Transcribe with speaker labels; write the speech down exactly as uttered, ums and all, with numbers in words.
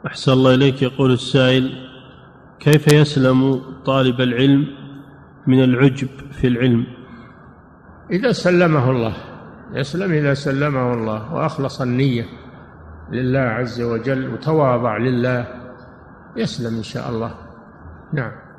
Speaker 1: أحسن الله إليك. يقول السائل: كيف يسلم طالب العلم من العجب في العلم؟
Speaker 2: إذا سلمه الله، يسلم إذا سلمه الله وأخلص النية لله عز وجل وتواضع لله، يسلم إن شاء الله. نعم.